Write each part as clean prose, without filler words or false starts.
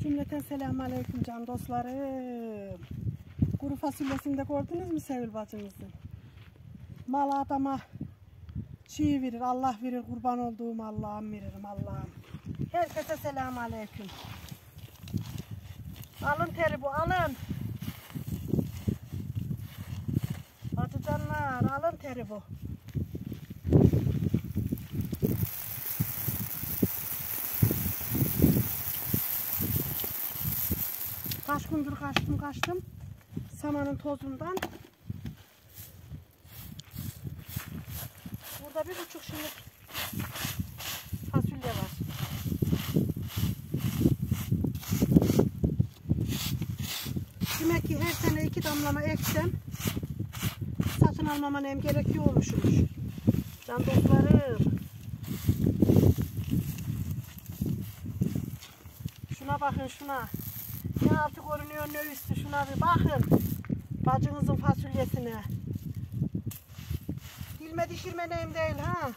Cümleten selamünaleyküm can dostlarım. Kuru fasulyesini de gördünüz mü Sevil bacımızın? Mal adama çiğ verir, Allah verir, kurban olduğum Allah'ım veririm Allah'ım. Herkese selamünaleyküm. Alın teri bu, alın. Bacı canlar, alın teri bu. Kaç gündür kaçtım samanın tozundan. Burada 1,5 şinik fasulye var. Demek ki her sene 2 damlama eksem satın almama nem gerekiyormuşmuş. Can dostlarım. Şuna bakın şuna. Ne altı görünüyor ne üstü, şuna bir bakın. Bacınızın fasulyesine. Dilme dişirme neyim değil ha.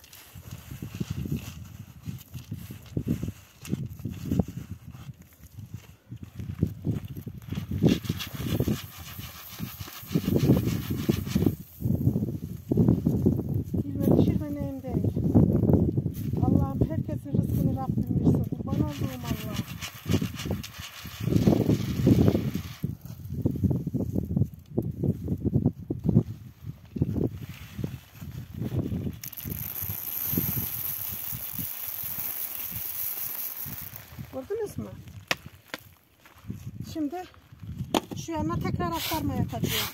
Dilme dişirme neyim değil. Allah'ım herkesin rızkını Rabbim versin. Kurban olduğum Allah'ım. Gördünüz mü? Şimdi şu yana tekrar aktarma yapacağım.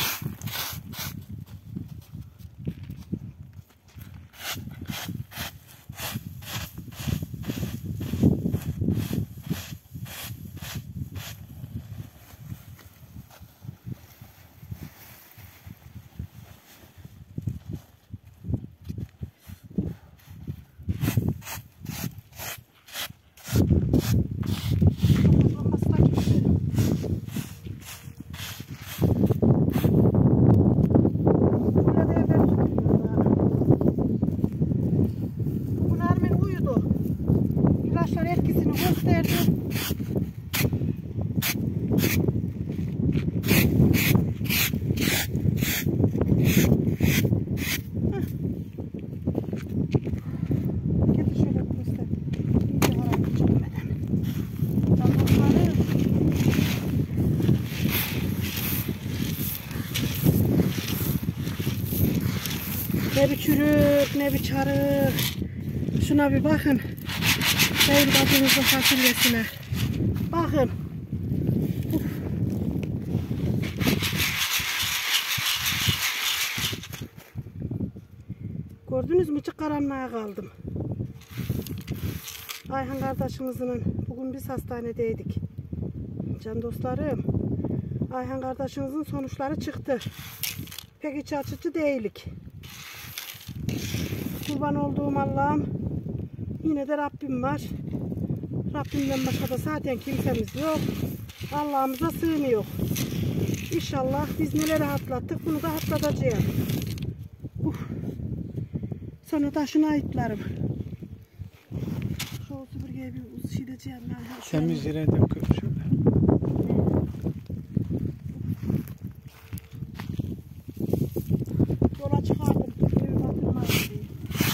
İlaçlar etkisini gösterdi. Getir şöyle göster. İyice harap çekmeden. Canlarım. Ne bir çürük, ne bir çarık. Şuna bir bakın. Sevil bacımızın fasulyesine. Bakın. Uf. Gördünüz mü? Çık karanlığa kaldım. Ayhan kardeşimizin bugün biz hastanedeydik. Can dostlarım. Ayhan kardeşimizin sonuçları çıktı. Pek iç açıcı değilik. Kurban olduğum Allah'ım. Yine de Rabbim var. Rabbimden başka da zaten kimsemiz yok. Allah'ımıza sığınıyor. İnşallah biz neleri atlattık bunu da atlatacağız. Sonra da şuna ayıplarım. Şu süpürgeye bir sileceğim. Temiz yere döküyorum şöyle. Yola çıkardım. Evi batırmayın diye.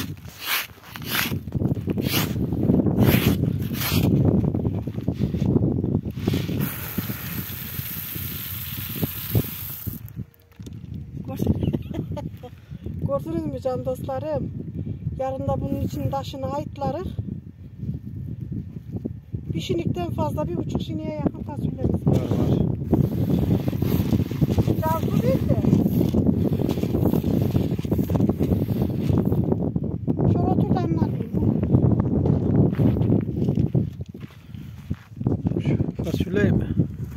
Gördünüz mü can dostlarım? Yarın da bunun için taşını ayıtlarız. Bir şinikten fazla 1,5 şiniye yakın fasulyemiz var. Biraz bu değil de. Şöyle otur da anlatayım. Şu fasulye mi?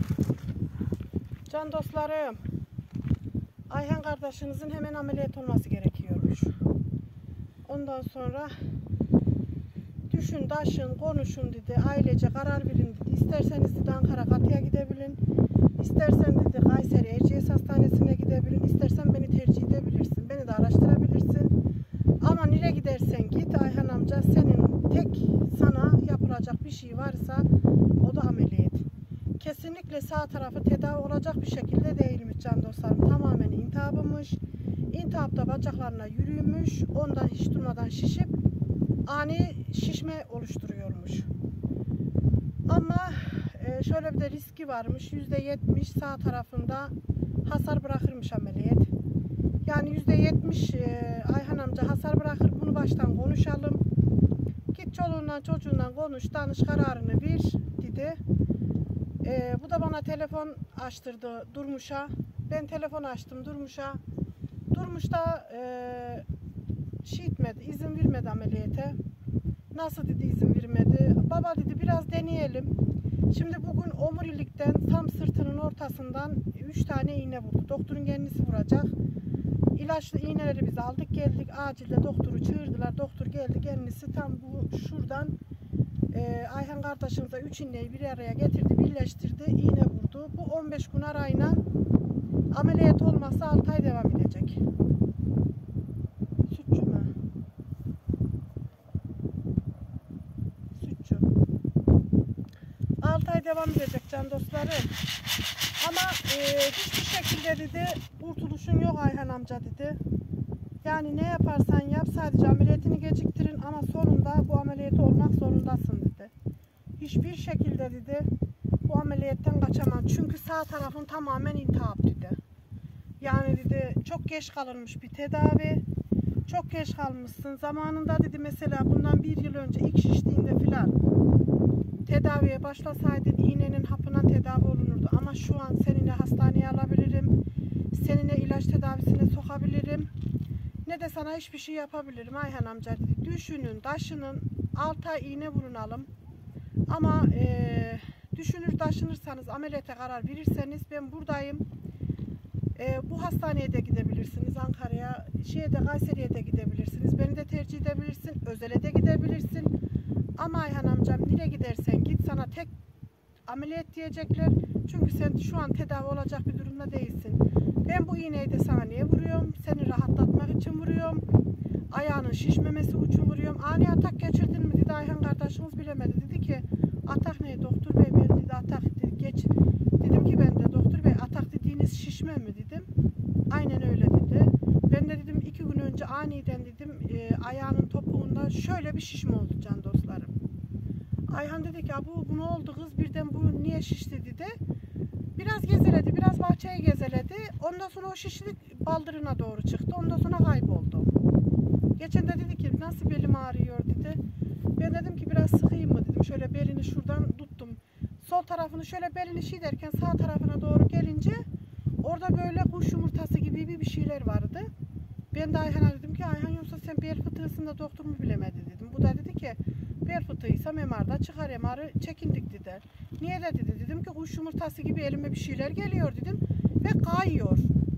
Can dostlarım. Ayhan kardeşinizin hemen ameliyat olması gerekiyormuş. Ondan sonra düşün, taşın, konuşun dedi. Ailece karar verin dedi. İsterseniz dedi Ankara Katı'ya gidebilin. İstersen dedi Kayseri Erciyes Hastanesi'ne gidebilin. İstersen beni tercih edebilirsin. Beni de araştırabilirsin. Ama nereye gidersen git Ayhan amca senin tek sana yapılacak bir şey varsa o da ameliyat. Kesinlikle sağ tarafı tedavi olacak bir şekilde değilmiş can dostlarım. Tamamen intihapmış. İntihapta bacaklarına yürümüş. Ondan hiç durmadan şişip ani şişme oluşturuyormuş. Ama şöyle bir de riski varmış. %70 sağ tarafında hasar bırakırmış ameliyat. Yani %70 Ayhan amca hasar bırakır. Bunu baştan konuşalım. Git çoluğundan çocuğundan konuş, danış, kararını ver dedi. Bu da bana telefon açtırdı Durmuş'a. Ben telefon açtım Durmuş'a. Durmuş da izin vermedi ameliyete. Nasıl dedi izin vermedi? Baba dedi biraz deneyelim. Şimdi bugün omurilikten tam sırtının ortasından 3 tane iğne vurdu. Doktorun kendisi vuracak. İlaçlı iğneleri biz aldık geldik. Acilde doktoru çağırdılar. Doktor geldi kendisi tam bu şuradan Ayhan kardeşimize 3 iğneyi bir araya getirdi, birleştirdi, iğne vurdu. Bu 15 gün arayla ameliyat olmazsa 6 ay devam edecek. Sütçü mü? Sütçü. 6 ay devam edecek can dostlarım. Ama hiçbir şekilde dedi kurtuluşun yok Ayhan amca dedi. Yani ne yaparsan yap sadece ameliyatını geciktirin ama sonunda bu ameliyatı olmak zorundasın dedi. Hiçbir şekilde dedi bu ameliyattan kaçamam. Çünkü sağ tarafın tamamen iltihap dedi. Yani dedi çok geç kalınmış bir tedavi. Çok geç kalmışsın. Zamanında dedi mesela bundan 1 yıl önce ilk şiştiğinde filan tedaviye başlasaydın iğnenin hapına tedavi olunurdu. Ama şu an seninle hastaneye alabilirim. Seninle ilaç tedavisine sokabilirim. Ne de sana hiçbir şey yapabilirim Ayhan amca dedi. Düşünün, taşının 6 ay iğne vurunalım. Ama düşünür taşınırsanız ameliyata karar verirseniz ben buradayım. Bu hastaneye de gidebilirsiniz. Ankara'ya, Kayseri'ye de gidebilirsiniz. Beni de tercih edebilirsin. Özel'e de gidebilirsin. Ama Ayhan amcam nereye gidersen git sana tek ameliyat diyecekler. Çünkü sen şu an tedavi olacak bir durumda değilsin. Ben bu iğneyi de sana niye vuruyorum? Seni rahatlatmak için vuruyorum. Ayağının şişmemesi için vuruyorum. Ani atak geçirdin mi dedi Ayhan kardeşimiz bilemedi. Dedi ki atak ne doktor bey ben dedi atak dedi, geç. Dedim ki ben de doktor bey atak dediğiniz şişme mi dedim. Aynen öyle dedi. Ben de dedim 2 gün önce aniden dedim ayağının topuğunda şöyle bir şişme oldu can dostlarım. Ayhan dedi ki bu ne oldu kız birden bu niye şişti dedi. Biraz gezeledi, biraz bahçeyi gezeledi. Ondan sonra o şişlik baldırına doğru çıktı. Ondan sonra kayboldu. Geçen de dedi ki nasıl belim ağrıyor dedi. Ben dedim ki biraz sıkayım mı dedim. Şöyle belini şuradan tuttum. Sol tarafını şöyle belini derken sağ tarafına doğru gelince orada böyle kuş yumurtası gibi bir şeyler vardı. Ben de Ayhan'a dedim ki Ayhan yoksa sen bel fıtığısında doktor mu bilemedi dedim. Bu da dedi ki bel fıtığıysa MR'da çıkar MR'ı çekindik dedi. Niye de dedi. Dedim ki kuş yumurtası gibi elime bir şeyler geliyor dedim ve kayıyor.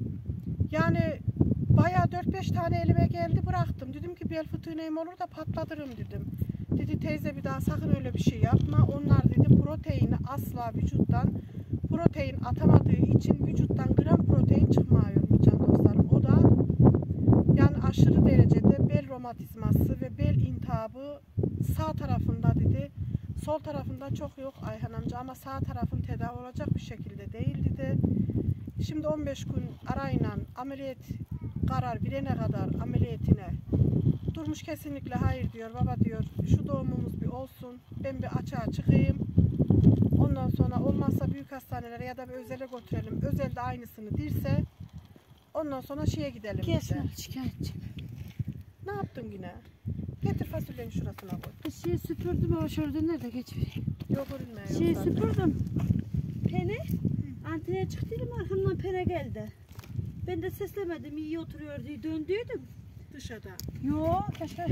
Yani bayağı 4-5 tane elime geldi bıraktım. Dedim ki bel fıtığı neyim olur da patlatırım dedim. Dedi teyze bir daha sakın öyle bir şey yapma. Onlar dedi proteini asla vücuttan protein atamadığı için vücuttan gram protein çıkmıyor can dostlarım. O da yani aşırı derecede bel romatizması ve bel intihabı sağ tarafında dedi. Sol tarafında çok yok Ayhan amca ama sağ tarafın tedavi olacak bir şekilde değil dedi. Şimdi 15 gün arayla ameliyat karar verene kadar ameliyatine Durmuş kesinlikle hayır diyor. Baba diyor şu doğumumuz bir olsun. Ben bir açığa çıkayım. Ondan sonra olmazsa büyük hastanelere ya da bir özele götürelim. Özelde aynısını dirse ondan sonra gidelim. Kesme şikayetçi. Ne yaptın yine? Getir fasulyenin şurasına koy. Süpürdüm o şurada nerede geçiyor? Yok görünmüyor. Süpürdüm. Pene. Antene çıktıydım arkamdan pene geldi. Ben de seslemedim iyi oturuyor diye döndüydüm. Dışarıda. Yok keşke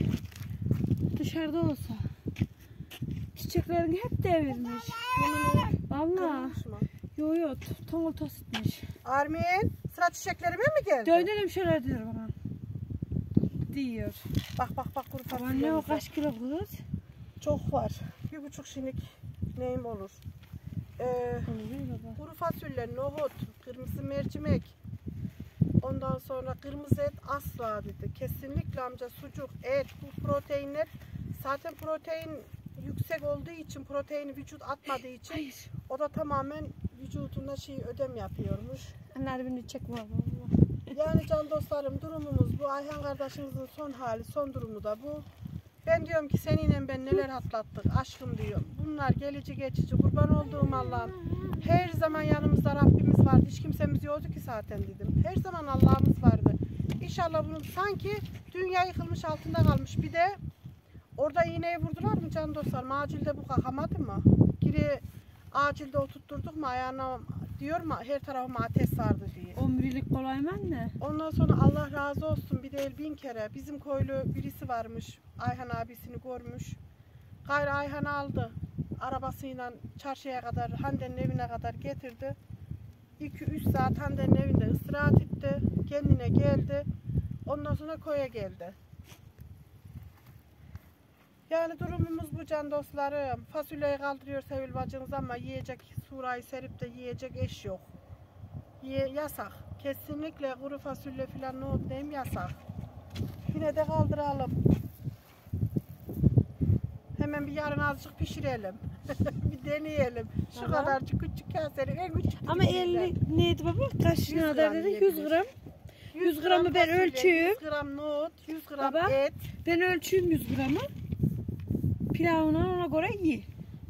dışarıda olsa. Çiçeklerini hep devirmiş. Valla. Yok tonul tositmiş. Armin sıra çiçeklerime mi geldi? Dönelim şöyle diyor bana. Diyor. Bak kuru fasulye. Anne o kaç kilo kız? Çok var. 1,5 şinik neyim olur. Kuru fasulye, nohut, kırmızı mercimek. Ondan sonra kırmızı et asla dedi. Kesinlikle amca sucuk, et, bu proteinler zaten protein yüksek olduğu için, proteini vücut atmadığı için Hayır. o da tamamen vücudunda ödem yapıyormuş. Anneler beni çekme baba. Yani can dostlarım, durumumuz bu. Ayhan kardeşimizin son hali, son durumu da bu. Ben diyorum ki seninle ben neler atlattık aşkım diyorum. Bunlar gelici geçici, kurban olduğum Allah'ım. Her zaman yanımızda Rabbimiz vardı. Hiç kimsemiz yoktu ki zaten dedim. Her zaman Allah'ımız vardı. İnşallah bunu sanki dünya yıkılmış altında kalmış. Bir de orada iğneyi vurdular mı can dostlarım? Acilde bu kakamadı mı? Geri acilde oturtturduk mu ayağına diyor mu her tarafıma ateş sardı diye. Omurilik kolay mı anne? Ondan sonra Allah razı olsun bir değil 1000 kere bizim koylu birisi varmış. Ayhan abisini görmüş. Gayrı Ayhan aldı. Arabasıyla çarşıya kadar Hande'nin evine kadar getirdi. 2-3 saat Hande'nin evinde istirahat etti. Kendine geldi. Ondan sonra koya geldi. Yani durumumuz bu can dostlarım. Fasulyeyi kaldırıyor Sevil bacınız ama yiyecek surayı serip de yiyecek eş yok. Yasak. Kesinlikle kuru fasulye falan nohut neyim yasak. Yine de kaldıralım. Hemen bir yarın azıcık pişirelim. Bir deneyelim. Şu Aha. kadarcık küçük kasenin en küçük. Ama 50 neydi baba? Kaç 100 kadar gram dedi? 100 yiyebilir. gram. 100 gramı ben fasulye, ölçüyüm. 100 gram nohut, 100 gram Baba. et. Ben ölçüyüm 100 gramı. Pilavına ona göre ye.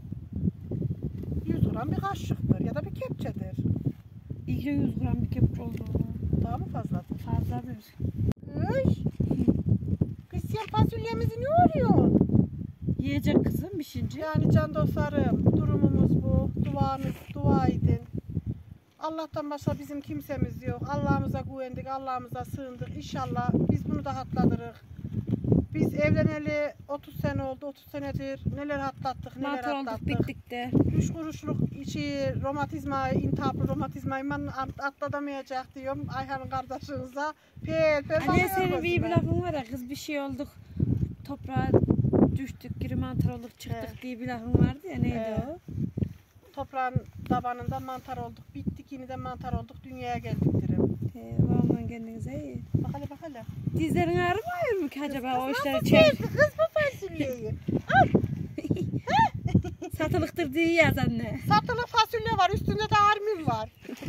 100 gram bir kaşıktır ya da bir kepçedir. İyi ki 100 gram bir kepçe oldu. Daha mı fazladır? Fazladır. Üş. Kız sen fasulyemizi ne arıyorsun? Yiyecek kızım pişince. Yani can dostlarım durumumuz bu. Duanız, dua edin. Allah'tan başka bizim kimsemiz yok. Allah'ımıza güvendik, Allah'ımıza sığındık. İnşallah biz bunu da atlatırız. Biz evleneli 30 sene oldu, 30 senedir neler atlattık, neler Mantar olduk atlattık. bittik de. 3 kuruşluk romatizmayı, intihaplı romatizmayı ben atlatamayacak diyorum Ayhan'ın kardeşinize. Anne senin bir lafın var ya kız bir şey olduk. Toprağa düştük, geri mantar olduk çıktık diye bir lafın vardı ya neydi o? Toprağın tabanında mantar olduk, bittik yine de mantar olduk, dünyaya geldik dirim. Babamdan kendinize iyi. Bak hele. Dizlerin ağrımıyor mu ki acaba o işleri Nasıl çek? sevdi kız bu fasulyeyi? Satılıktır diye yaz anne. Satılı fasulye var, üstünde de armin var.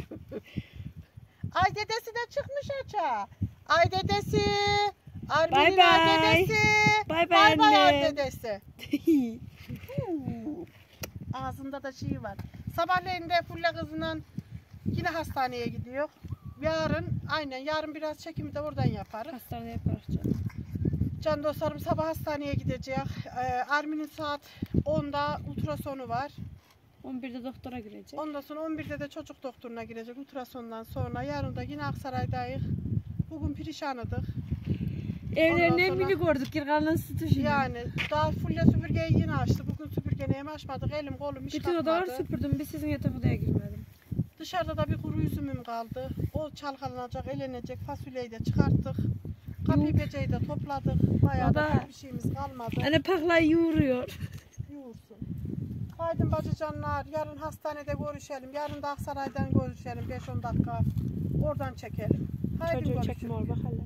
Ay dedesi de çıkmış aça. Ay dedesi. Armin'in Bye ay bye. dedesi. Bye bye Bay bay ay anne. dedesi. Ağzında da şey var. Sabahleyin de Fulle kızından yine hastaneye gidiyor. Yarın biraz çekimi de oradan yaparız. Hastaneye yaparız canım. Can dostlarım sabah hastaneye gidecek. Armin'in saat 10'da ultrasonu var. 11'de doktora girecek. Ondan sonra 11'de de çocuk doktoruna girecek ultrasondan sonra. Yarın da yine Aksaray'dayız. Bugün perişanıdık. Evlerin Ondan en sonra- büyük gördük. Kirganın sütü şimdi. Yani daha Fulle süpürgeyi yine açtı. Bugün süpürgeyi hem açmadık. Elim kolum hiç Bütün odaları kalkmadı. süpürdüm. Bir sizin yatak odaya girmedim. Dışarıda da bir kuru üzümüm kaldı. O çalkalanacak, elenecek. Fasulyeyi de çıkarttık. Kapıyı beceyi de topladık. Bayağı da Baba. bir şeyimiz kalmadı. Anne paklayı yoğuruyor. Yoğursun. Haydi bacıcanlar, yarın hastanede görüşelim. Yarın da Aksaray'dan görüşelim 5-10 dakika. Oradan çekelim. Haydi Çocuğu görüşelim. çekme ol bak hele.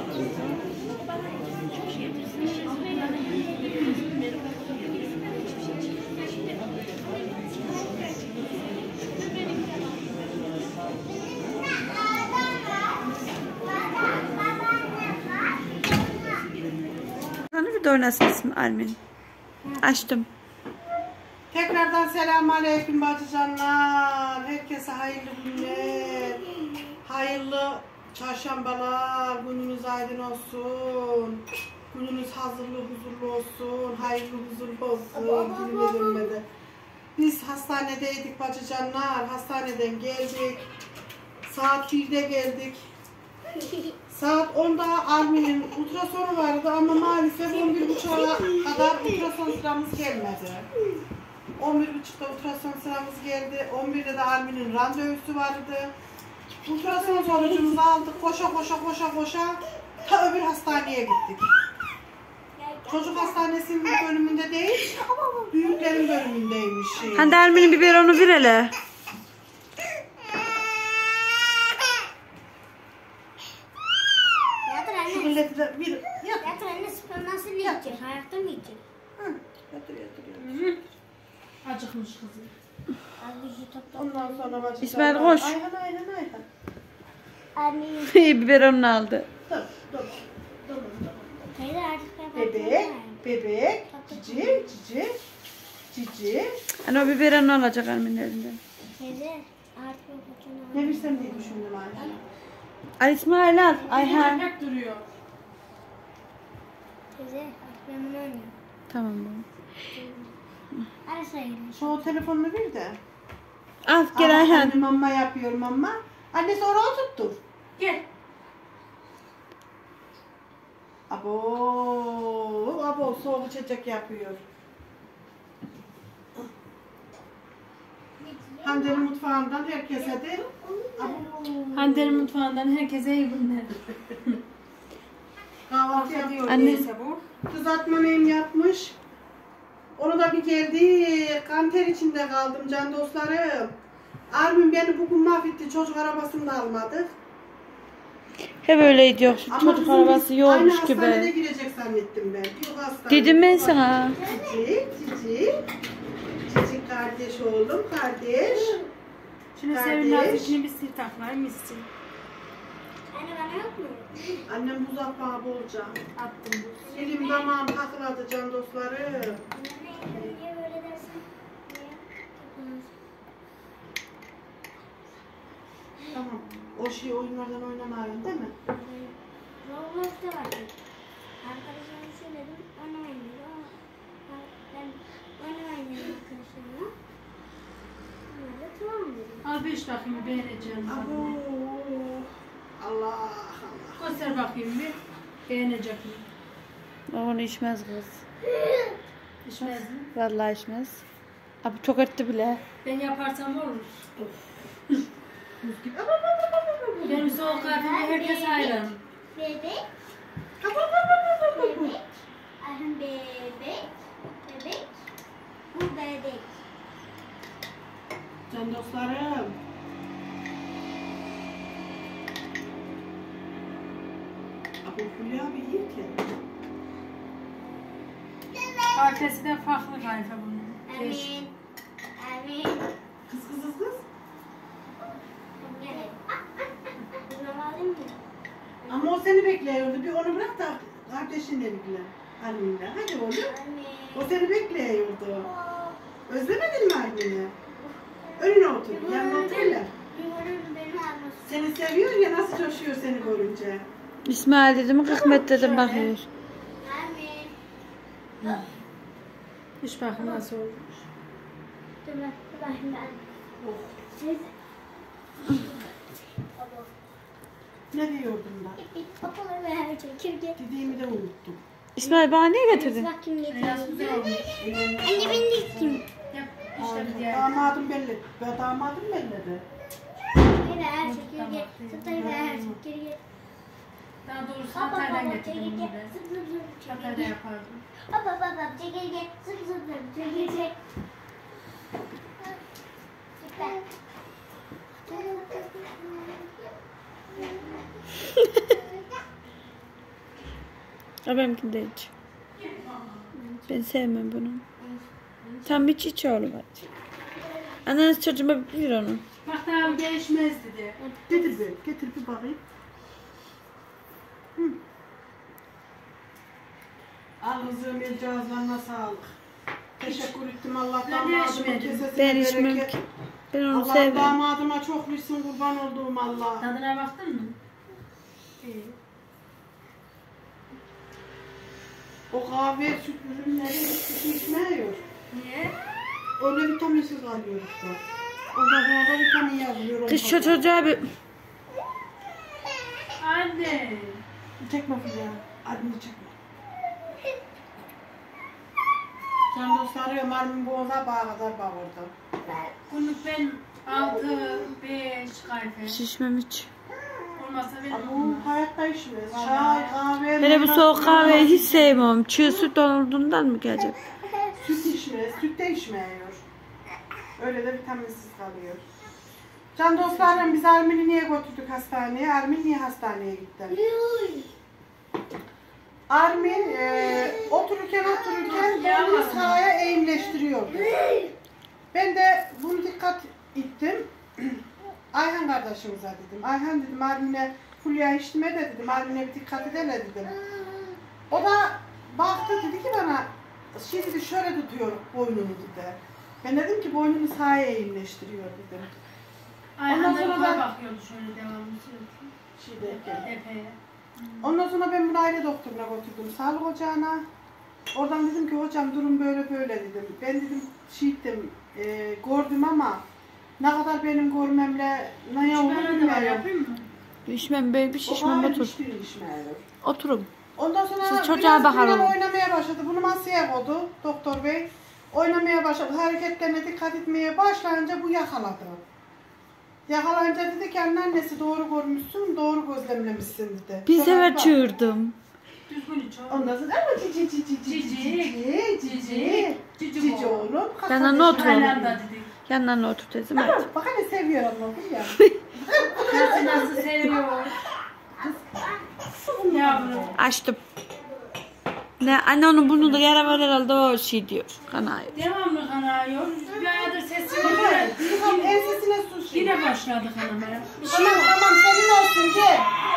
Hani bir de oynasın ismi Armin. Açtım. Tekrardan selamünaleyküm bacıcanlar. Herkese hayırlı günler. Hayırlı çarşambalar. Gününüz aydın olsun. Gününüz hazırlı, huzurlu olsun. Hayırlı, huzurlu olsun. Gününe dönmedi. Biz hastanedeydik bacıcanlar. Hastaneden geldik. Saat 1'de geldik. Saat 10'da Armin'in ultrasonu vardı ama maalesef 11.30'a kadar ultrason sıramız gelmedi. 11.30'da ultrason sıramız geldi. 11'de de Armin'in randevusu vardı. Ultrason sonucumuzu aldık. Koşa ta öbür hastaneye gittik. Çocuk hastanesinin bölümünde değil, büyüklerin bölümündeymiş. Hande Armin'in biberonu bir hele. Yatır anne. Milleti de bir yat. Yatır anne spor nasıl yiyecek? Ayakta mı yiyecek? Yatır. sıkmış kızı. Ondan sonra bacıklar. İsmail koş. Ayhan. Anne. Biberonunu aldı. Tamam. Teyze artık ben Bebek. Cici. Hani o biberonunu alacak Armin'in elinden. Teyze artık ben kaçını Ne bilsem diye düşündüm Ayhan. Al İsmail al. Ayhan. Hep duruyor. Teyze artık ben bunu oynuyorum. Tamam baba. Ara sayılır. Şu telefonunu bir de. Al gel Ayhan. Anne mamma yapıyor mamma. Anne sonra oturttur. Gel. Abo soğuk içecek yapıyor. Hande'nin mutfağından herkese de Hande'nin mutfağından herkese iyi günler. kahvaltı yapıyor. Anne. Neyse bu. Kızartma neyim yapmış. Onu da bir geldi. Kanter içinde kaldım can dostlarım. Armin beni bugün mahvetti. Çocuk arabasını da almadık. Hep öyle diyor. Şu çocuk bizim arabası aynı yokmuş hastanede gibi. girecek zannettim ben. Yok hastane. Dedim ben sana. Cici kardeş oğlum kardeş. Şimdi Kardeş. Sevin Nazlı'cığını bir sil taklar mısın? Anne bana yok mu? Annem buzak bana bolca. Attım. Elim damağım takıladı can dostlarım. Niye böyle dersin? Niye? Tamam. O şey oyunlardan oynamayın değil mi? Roblox'ta vardı. Arkadaşlarıma söyledim. Oynamayın dedi. Ben oynamayın dedim arkadaşlarıma. Onlar da tamam dedim. Al 5 bakayım beğeneceğim. Abo. Allah. Göster bakayım bir. Beğenecek mi? Onu içmez kız. İçmez mi? Vallahi içmez. Abi çok etti bile. Ben yaparsam olur. Benim soğuk kahveme herkes hayran. Bebek. Bebek. Ayhan bebek. Bebek. Bu bebek. Can dostlarım. Abo Fulya abi iyi ki. Kahvesi de farklı kahve bunun. Değişik. Amin. Amin. Kız. Gel. Bunu alayım mı? Ama o seni bekliyordu. Bir onu bırak da kardeşinle ilgilen. Annemle. Hadi oğlum. Amin. O seni bekliyordu. Özlemedin mi anneni? Önüne otur. Yanına otur hele. Yuvarım beni almasın. Seni seviyor ya nasıl coşuyor seni görünce. İsmail dedim, Hikmet dedim bakıyor. Amin. İç bakayım nasıl olmuş. Dur ben. Teyze. Baba. Ne diyordum da? Papaları ver çekirge. Dediğimi de unuttum. İsmail bana niye getirdin? Bak kim Biraz getirdi. güzel olmuş. Anne beni de kim? Yap işte bir diğer. Damadım belli. Ben damadım belledi. Ver çekirge. Sıtayı ver çekirge. Daha doğrusu Baba Hatay'dan getirdim çekirge. bunu ben. Zıp zıp zıp Hatay'da çekirge. yapardım. Baba çekirge. Zıp zıp zıp çekirge. Süper. O benimkini de iç. Ben sevmem bunu. Tam iç oğlum hadi. Anneniz çocuğuma bilir onu. Bak tamam değişmez dedi. Getir bir bakayım. Al kızım el cihazlarına sağlık. Teşekkür ettim Allah Ben damadımın içmedim. kesesine Ben içmem bereket. ki. Ben onu Allah sevmem. damadıma çok bilsin kurban olduğum Allah. Tadına baktın mı? İyi. O kahve süt ürünleri hiç içmiyor. Niye? Öyle vitaminsiz kalıyor işte. Ondan sonra da vitamin yazıyor. Kız şu çocuğa bir... Anne. Çekme Fulya. Adını çekme. Can dostlarım Armin boğaza bağ kadar bağırdı. Günlük ben 6, 5 kahve. Şişmem hiç. Olmazsa ben Ama olmaz. hayatta içmez. Çay, kahve, Hele bu meyve soğuk suyu, kahveyi hiç sevmem. Çiğ süt olduğundan mı gelecek? Süt içmez. Süt de içmiyor. Öyle de vitaminsiz kalıyor. Can dostlarım biz Armin'i niye götürdük hastaneye? Armin niye hastaneye gitti? Armin otururken Ya onu sahaya eğimleştiriyordu. Ben de bunu dikkat ettim. Ayhan kardeşimize dedim. Ayhan dedim Armine Fulya içtime de dedim. Armine bir dikkat edele dedim. O da baktı dedi ki bana şey dedi şöyle tutuyor boynunu dedi. Ben dedim ki boynunu sağa eğimleştiriyor dedim. Ayhan da sonra yukarı da- bakıyordu şöyle devamlı Şeydeyken. tepeye. Ondan sonra ben bunu aile doktoruna götürdüm, sağlık ocağına. Oradan dedim ki hocam durum böyle böyle dedim. Ben dedim şiittim, gördüm ama ne kadar benim görmemle ne olur Ben de var bilmiyorum. yapayım mı? İşmem be bir şişmem otur. Oturun. Ondan sonra Siz biraz çocuğa bakar Bilal olun. oynamaya başladı. Bunu masaya koydu doktor bey. Oynamaya başladı. Hareketlerine dikkat etmeye başlayınca bu yakaladı. Yakalayınca dedi ki annesi doğru görmüşsün, doğru gözlemlemişsin dedi. Bir Şöyle sefer bak. çığırdım. Düzgün iç oğlum. Ondan sonra ama cici cici oğlum. Ben de otur. Aynen da dedik. Yanlarına otur dedim. Hadi. Bak hani seviyor Allah'ım ya. Nasıl nasıl seviyor. Yavrum. Açtım. Ne anne onun burnunda yara var herhalde o şey diyor. Kanayı. Devamlı kanıyor. Bir aydır sesi yok. Yıkam ensesine su şey. Yine başladı kanamaya. Tamam senin olsun gel.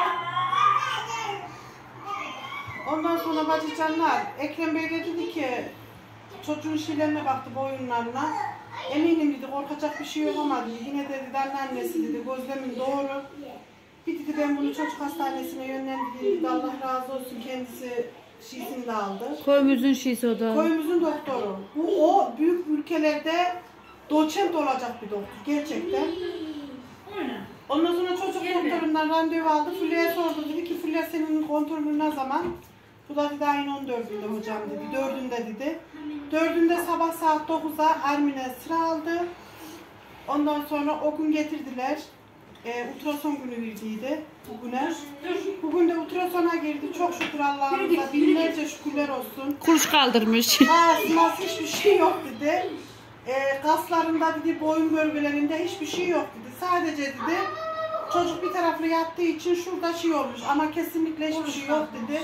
Ondan sonra bacıcanlar Ekrem Bey de dedi ki çocuğun şeylerine baktı boyunlarına. Eminim dedi korkacak bir şey yok ama dedi. Yine de dedi anneannesi dedi gözlemin doğru. Bir dedi ben bunu çocuk hastanesine yönlendirdim dedi. Allah razı olsun kendisi şişini de aldı. Koyumuzun şişi o da. Koyumuzun doktoru. Bu o büyük ülkelerde doçent olacak bir doktor gerçekten. Öyle. Ondan sonra çocuk doktorundan randevu aldı. Fulya'ya sordu. Dedi ki Fulya senin kontrolün ne zaman? Bu da dedi ayın 14'ünde hocam dedi. 4'ünde dedi. 4'ünde sabah saat 9'da Armine sıra aldı. Ondan sonra o gün getirdiler. Ultrason günü verdiydi bugüne. Bugün de ultrasona girdi. Çok şükür Allah'ımıza. Binlerce şükürler olsun. Kuruş kaldırmış. Ağzına hiçbir şey yok dedi. Kaslarında dedi, boyun bölgelerinde hiçbir şey yok dedi. Sadece dedi, çocuk bir taraflı yattığı için şurada şey olmuş ama kesinlikle hiçbir şey yok dedi.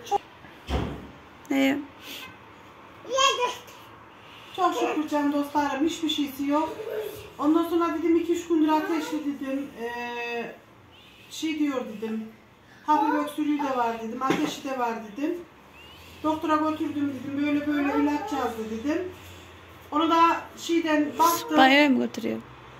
Ne? Çok şükür can dostlarım, hiçbir şeysi yok. Ondan sonra dedim 2-3 gündür ateşli dedim. Şey diyor dedim. Hafif öksürüğü de var dedim, ateşi de var dedim. Doktora götürdüm dedim, böyle böyle ilaç yazdı dedim. Onu da şeyden baktı. Banyoya mı götürüyor?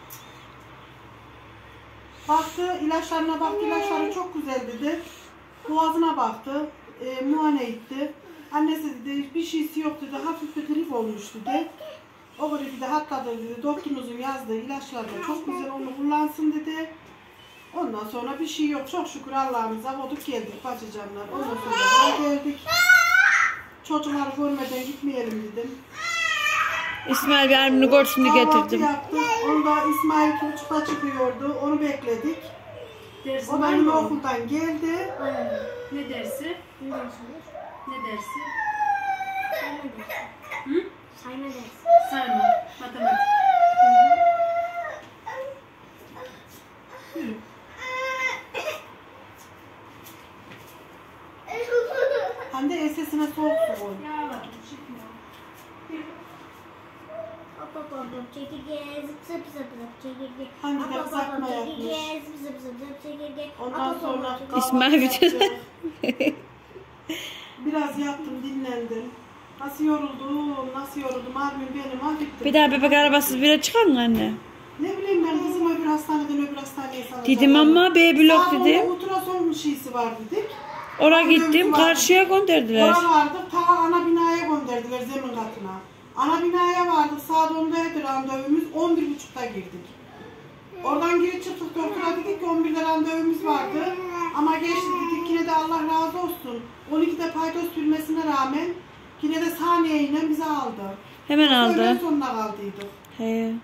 Baktı, ilaçlarına baktı, ilaçları çok güzel dedi. Boğazına baktı, muayene etti. Annesi dedi, bir şeysi yok dedi, hafif bir grip olmuş dedi. O gripi de atladı dedi, doktorunuzun yazdığı ilaçlar da çok güzel, onu kullansın dedi. Ondan sonra bir şey yok, çok şükür Allah'ımıza voduk geldik bacıcanlar. Ondan sonra buraya geldik. Çocukları görmeden gitmeyelim dedim. İsmail bir armını görsün diye Kahvaltı getirdim. yaptık, onda İsmail 2.30'da çıkıyordu, onu bekledik. Dersin O da var yine mı? okuldan geldi. Ne dersi? Ne dersiniz? Ne dersi? Sayma dersi. Hı? Sayma dersi. Sayma. Matematik. Hande ensesine soğuk su koy. Yağlar. Çıkmıyor. Hop hop hop hop çekirge zıp zıp zıp zıp çekirge. Hangi Hop, de hop, hop, kızartma hop, yapmış. çekirge zıp zıp zıp zıp çekirge. Ondan Hop, hop, hop, sonra hop, çekirge. kahvaltı İsmail bütün- yaptım. Biraz yattım, dinlendim. Nasıl yoruldum, abim beni mahvetti. Bir daha bebek arabasız bire çıkar mı anne? Ne bileyim ben kızım öbür hastaneden öbür hastaneye salacağım. Dedim ama B blok Saat dedim. 10'da ultrason şeysi var dedik. Oraya gittim karşıya gönderdiler. Oraya vardık, ta ana binaya gönderdiler zemin katına. Ana binaya vardık, saat 10'daydı randevumuz, 11.30'da girdik. Oradan geri çıktık, doktora dedik ki 11'de randevumuz vardı. Ama geçti dedik, yine de Allah razı olsun. 12'de paydos sürmesine rağmen yine de saniyeyle bizi aldı. Hemen Öğlen aldı. sonuna kaldıydık. He.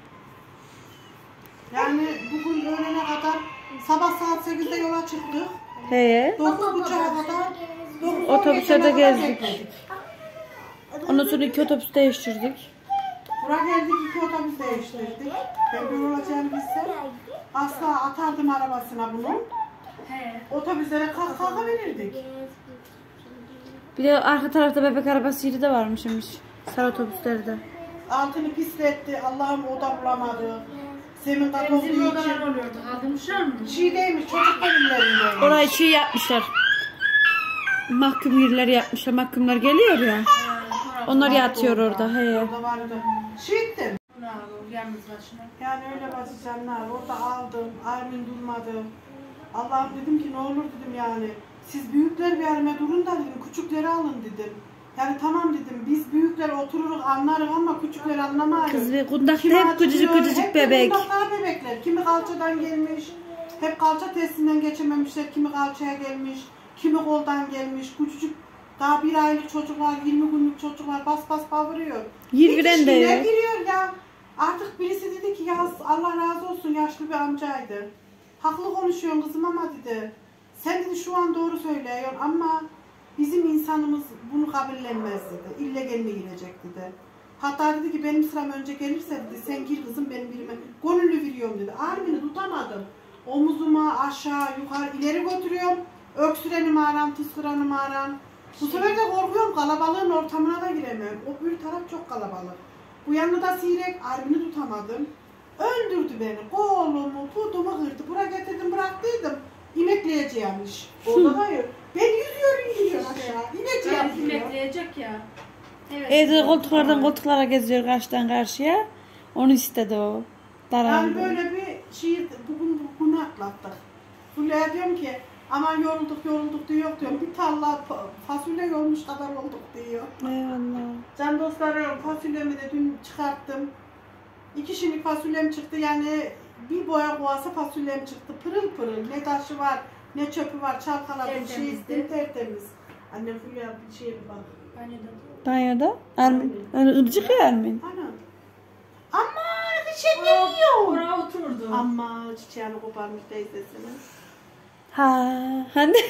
Yani bugün öğlene kadar sabah saat 8'de yola çıktık. He. 9.30'a kadar Otobüslerde gezdik. Ondan sonra 2 otobüs değiştirdik. Buraya geldik, 2 otobüs değiştirdik. Ben böyle olacağını bilsem asla atardım arabasına bunu. He. Otobüslere kalka verirdik. Bir de arka tarafta bebek arabası yeri de varmışmış. Sarı otobüslerde. Altını pisletti. Allah'ım o da bulamadı. Zemin kat olduğu Bizim için. odalar oluyordu. Kaldırmışlar mı? Çiğ değilmiş, çocuk bölümlerindeymiş. Orayı çiğ yapmışlar. Mahkum yerleri yapmışlar. Mahkumlar geliyor ya. Onlar yatıyor orada. He. Orada vardı. Şiittim. Bunu al, yalnız başına. Yani öyle basit canlar. Orada aldım. Armin durmadı. Allah'ım dedim ki ne olur dedim yani. Siz büyükler bir yerime durun da dedim. Küçükleri alın dedim. Yani tamam dedim. Biz büyükler otururuz anlarız ama küçükler anlamayız. Kız ve kundakta Kimi hep küçücük acıyor, küçücük hep de bebek. kundaklar bebekler. Kimi kalçadan gelmiş. Hep kalça testinden geçememişler. Kimi kalçaya gelmiş. Kimi koldan gelmiş. Küçücük daha 1 aylık çocuklar, 20 günlük çocuklar bas bas bağırıyor. Yirgiren de Yetişkinler yok. giriyor ya. Artık birisi dedi ki ya Allah razı olsun yaşlı bir amcaydı. Haklı konuşuyorsun kızım ama dedi. Sen dedi şu an doğru söylüyorsun ama bizim insanımız bunu kabullenmez dedi. İlle geline girecek dedi. Hatta dedi ki benim sıram önce gelirse dedi sen gir kızım benim birime. Gönüllü veriyorum dedi. Armin'i tutamadım. Omuzuma aşağı yukarı ileri götürüyorum. Öksürenim aram, tıskıranım aram. Bu sefer de korkuyorum kalabalığın ortamına da giremem. O bir taraf çok kalabalık. Bu yanında da siyrek Armin'i tutamadım. Öldürdü beni. Kolumu, putumu kırdı. Buraya getirdim bıraktıydım. İnekleyeceğimmiş. Orada hayır. Ben yüzüyorum gidiyorum aşağı. İneceğim diyor. Bekleyecek ya. Evet. Evde koltuklardan koltuklara geziyor karşıdan karşıya. Onu istedi o. Yani Daraldı. böyle bir şey bunu atlattık. Fulya'ya diyorum ki aman yorulduk diyor diyorum. Bir tarla fasulye yolmuş kadar olduk diyor. Eyvallah. Can dostlarım fasulyemi de dün çıkarttım. 2 şimdilik fasulyem çıktı yani bir boya kovası fasulyem çıktı. Pırıl pırıl ne taşı var ne çöpü var çalkaladım şey Tertemizdi. istim tertemiz. Annem Fulya bir şeye bak. Banyoda. Banyoda. Ermin. Öyle ırcık ya Ermin. Ana. Ama çiçeği yiyor. Oraya oturdu. Ama çiçeğini koparmış teyzesinin. Ha. Hande.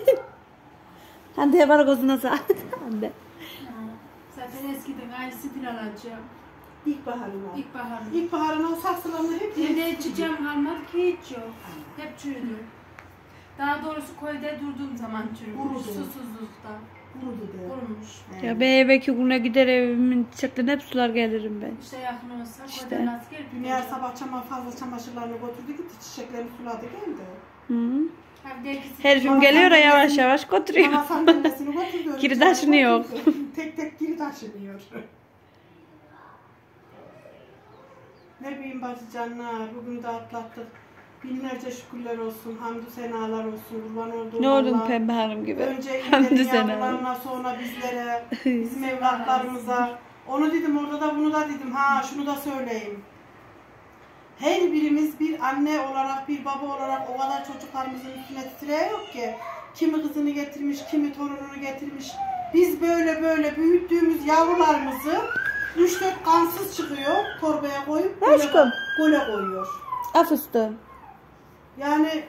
Hande var gözüne sağ. Hande. Ha, zaten eskiden aynı stil alacağım. İlkbaharına. İlkbaharın. İlkbaharına o saksılarını hep Evde çiçeğim kalmadı ki hiç yok. Hep çürüdü. Daha doğrusu koyda durduğum zaman çürümüş. Kurudu. Susuzlukta. kurudu diyor. Kurumuş. Ya ben eve 2 güne gider evimin çiçeklerine hep sular gelirim ben. İşte yakın olsa İşte. koyda nasıl gelip Dünya sabah fazla çamaşırlarını götürdü gitti çiçeklerini suladı geldi. Hı. Her Her gün geliyor ya yavaş yavaş götürüyor. Mama sandalyesini götürdü. Geri taşınıyor. Tek tek geri taşınıyor. Ne bileyim bacı canlar, bugün de atlattık. Binlerce şükürler olsun, hamdü senalar olsun, kurban olduğum Ne oldun Allah. pembe hanım gibi. Önce Hamdü iyilerin senalar. yavrularına, sonra bizlere, bizim evlatlarımıza. Onu dedim, orada da bunu da dedim. Ha, şunu da söyleyeyim. Her birimiz bir anne olarak, bir baba olarak o kadar çocuklarımızın üstüne titreyiyor ki. Kimi kızını getirmiş, kimi torununu getirmiş. Biz böyle büyüttüğümüz yavrularımızı 3-4 kansız çıkıyor, torbaya koyup Aşkım. gole koyuyor. Afıstım. Yani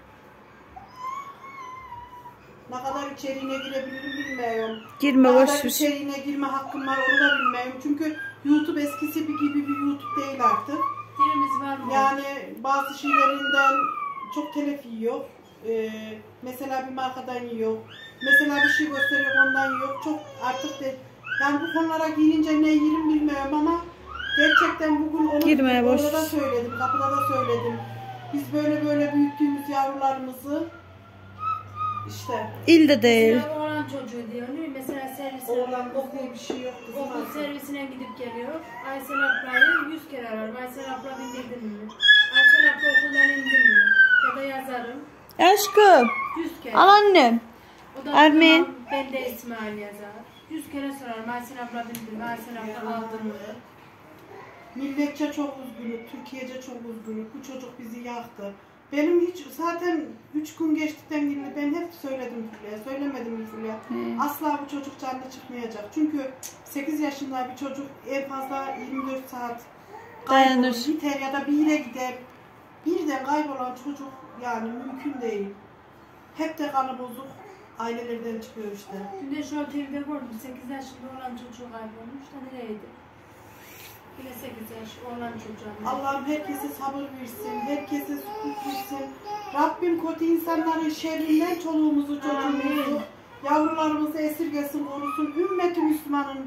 ne kadar içeriğine girebilirim bilmiyorum. Girme Ne boş kadar ver. içeriğine girme hakkım var onu da bilmiyorum. Çünkü YouTube eskisi gibi bir YouTube değil artık. Dilimiz var mı? Yani bazı şeylerinden çok telef yiyor. Mesela bir markadan yiyor. Mesela bir şey gösteriyor ondan yiyor. Çok artık de, yani bu konulara girince ne yerim bilmiyorum ama gerçekten bugün onu Girmeye boş. orada da söyledim, kapıda da söyledim. Biz böyle büyüttüğümüz yavrularımızı işte İlde değil. Mesela oğlan çocuğu diyor. Ne? Mesela servisine, oğlan diye bir şey yok kızım okul artık. servisine gidip geliyor. Aysel ablayı 100 kere ararım. Aysel abla bindirdin mi? Aysel abla okuldan indin mi? Ya da yazarım. Aşkım. 100 kere. Al annem. O da Ermin. tamam, ben de İsmail yazar. 100 kere sorarım. Aysel abla bindin mi? Aysel abla aldın mı? Milletçe çok üzgünüm, Türkiye'ce çok üzgünüm. Bu çocuk bizi yaktı. Benim hiç zaten 3 gün geçtikten sonra ben hep söyledim Fulya, söylemedim mi Fulya? Asla bu çocuk canlı çıkmayacak. Çünkü 8 yaşında bir çocuk en fazla 24 saat Dayanır. kaybolur, biter ya da bir yere gider. Birden kaybolan çocuk yani mümkün değil. Hep de kanı bozuk ailelerden çıkıyor işte. Dün de şu TV'de gördüm. 8 yaşında olan çocuğu kaybolmuş da nereydi? Yine 8 yaş olan çocuğa. Allah'ım herkese sabır versin, herkese sükut versin. Rabbim kötü insanların şerrinden çoluğumuzu, çocuğumuzu, yavrularımızı esirgesin, korusun. Ümmeti Müslümanın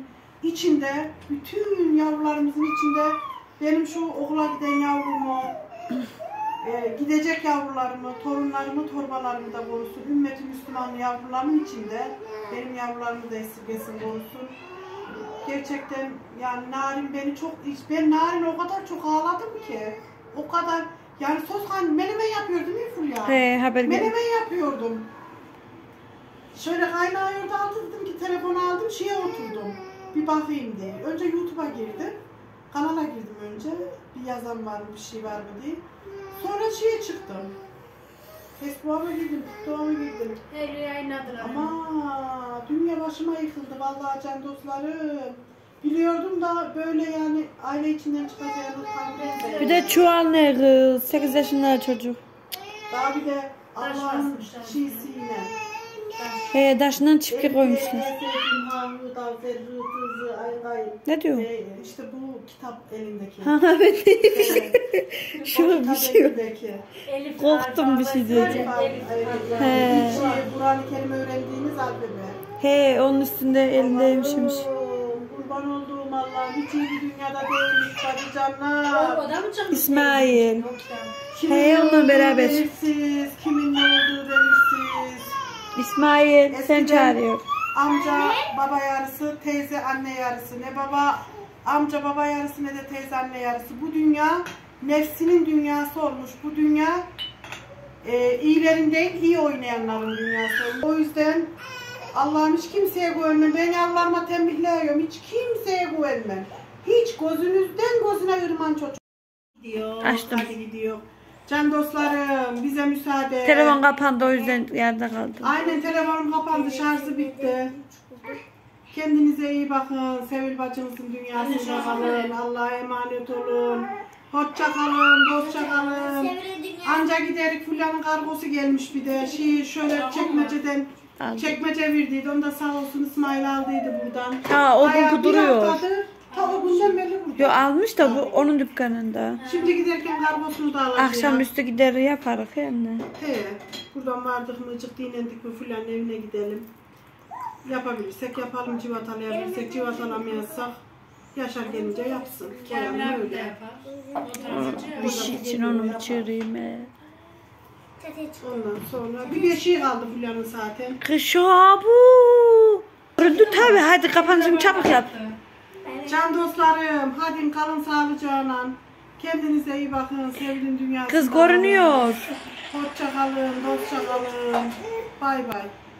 içinde, bütün yavrularımızın içinde benim şu okula giden yavrumu, gidecek yavrularımı, torunlarımı, torbalarımı da korusun. Ümmeti Müslüman yavrularımın içinde benim yavrularımı da esirgesin, korusun. Gerçekten yani Narin beni çok, ben Narin o kadar çok ağladım ki. O kadar, yani menemen yapıyordum değil mi Fulya? He, haber geldi. Menemen yapıyordum. Şöyle kaynağı orada aldım, dedim ki telefonu aldım, şeye oturdum. Bir bakayım diye. Önce YouTube'a girdim. Kanala girdim önce. Bir yazan var mı, bir şey var mı diye. Sonra şeye çıktım. Facebook'a mı girdim, TikTok'a mı girdim. Her yayınladılar. Ama dünya başıma yıkıldı vallahi can dostlarım. Biliyordum da böyle yani aile içinden çıkacağını tahmin etmedim. Bir de çuval ne kız? 8 yaşında çocuk. Daha bir de Allah'ın basmışlar. şiisiyle. He, taşından çiftlik koymuşlar. Ne diyor? İşte bu kitap elindeki. Ha evet. Şu bir kitap şey. elindeki. Elif Korktum bir şey diyeceğim. He. Kur'an-ı Kerim öğrendiğiniz alfabe. He, onun üstünde elindeymişmiş. Allah'ım, kurban olduğum Allah'ım. Hiç iyi bir dünyada değilmiş tabii canlar. O da mı çıkmış? İsmail. Yok ya. Kimin He, onunla olduğu beraber. belirsiz, kimin ne olduğu belirsiz. İsmail sen Eskiden çağırıyor. Amca baba yarısı, teyze anne yarısı. Ne baba amca baba yarısı ne de teyze anne yarısı. Bu dünya nefsinin dünyası olmuş. Bu dünya iyilerin değil, iyi oynayanların dünyası olmuş. O yüzden Allah'ım hiç kimseye güvenmem. Ben yavrularıma tembihliyorum. Hiç kimseye güvenmem. Hiç gözünüzden gözüne ırman çocuk. Gidiyor. Açtım. Hadi gidiyor. Can dostlarım bize müsaade. Telefon kapandı o yüzden yerde kaldım. Aynen telefonum kapandı, şarjı bitti. Kendinize iyi bakın. Sevil bacınızın dünyasında kalın. Allah'a emanet olun. Hoşça kalın, dostça kalın. Anca giderik Fulya'nın kargosu gelmiş bir de. Şöyle çekmeceden çekmece verdiydi. Onu da sağ olsun İsmail aldıydı buradan. Ha o Bayağı bu bir duruyor. haftadır, ta o günden beri burada. Yo almış da bu onun dükkanında. Şimdi giderken kargosunu da alacağım. Akşamüstü gider yaparız hem de. He, buradan vardık mı, dinlendik mi Fulya'nın evine gidelim. Yapabilirsek yapalım, civatalayabilirsek, civatalamıyorsak Yaşar gelince yapsın. Kamil Yani abi de öyle. yapar. Bir şey için onu mu çığırayım he? Ondan sonra bir beşiği kaldı Fulya'nın zaten. Kış bu. Ründü tabi hadi kapanışını çabuk yap. Can dostlarım, hadi kalın sağlıcakla. Kendinize iyi bakın, sevdiğin dünyasında. Kız görünüyor. Hoşça kalın, dostça kalın. Bay bay.